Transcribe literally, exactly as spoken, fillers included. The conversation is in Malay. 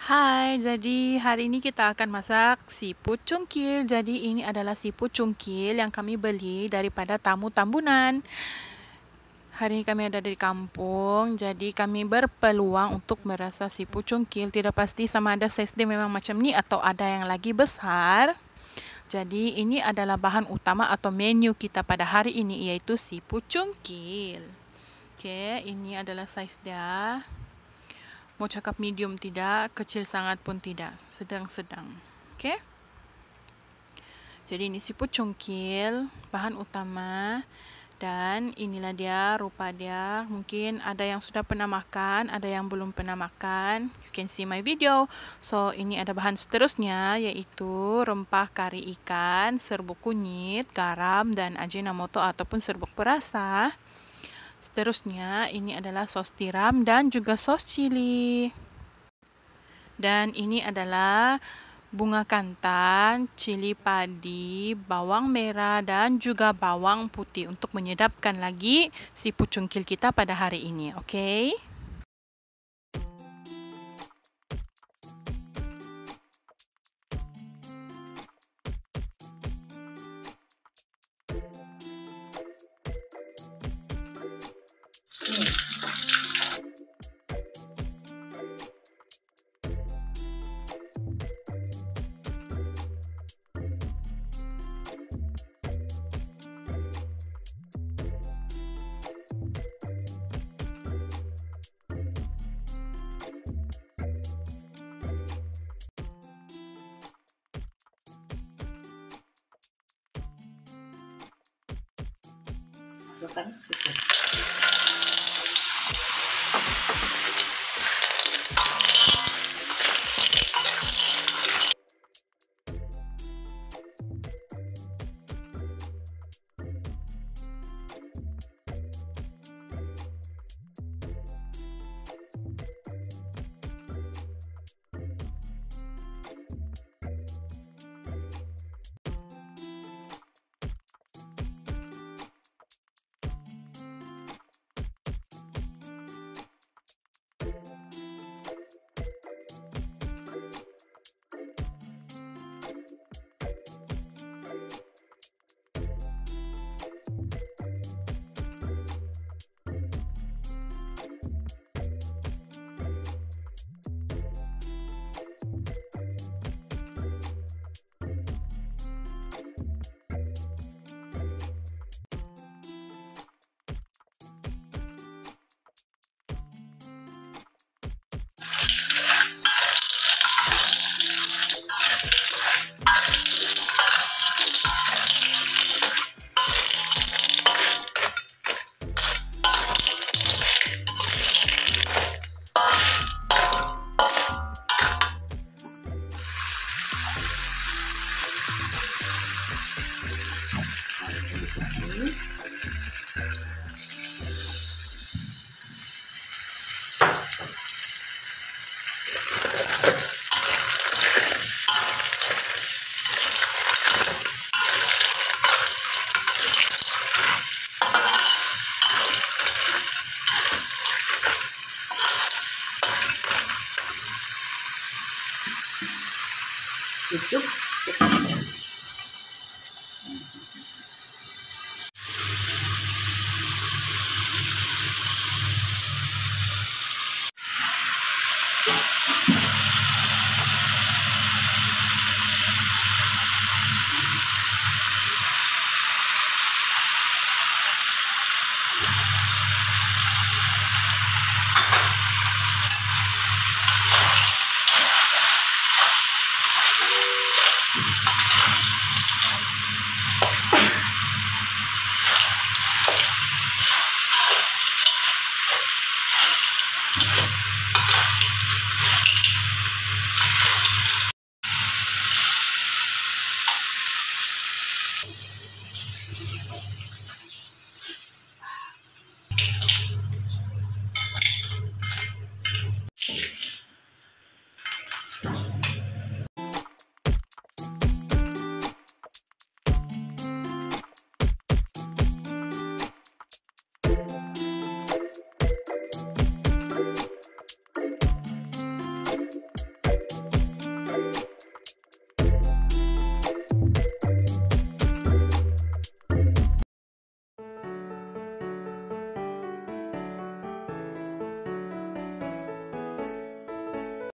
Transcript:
Hai, jadi hari ini kita akan masak siput cungkil. Jadi ini adalah siput cungkil yang kami beli daripada Tamu Tambunan. Hari ini kami ada di kampung, jadi kami berpeluang untuk merasa siput cungkil. Tidak pasti sama ada saiz dia memang macam ni atau ada yang lagi besar. Jadi ini adalah bahan utama atau menu kita pada hari ini, iaitu siput cungkil. Okey, ini adalah saiz dia. Mau cakap medium tidak, kecil sangat pun tidak, sedang-sedang. Okey. Jadi ini siput cungkil, bahan utama. Dan inilah dia rupa dia. Mungkin ada yang sudah pernah makan, ada yang belum pernah makan. You can see my video. So, ini ada bahan seterusnya, iaitu rempah kari ikan, serbuk kunyit, garam, dan ajinomoto ataupun serbuk perasa. Seterusnya, ini adalah sos tiram dan juga sos cili. Dan ini adalah bunga kantan, cili padi, bawang merah dan juga bawang putih untuk menyedapkan lagi siput cungkil kita pada hari ini. Okey? Masukkan siput. Cukup.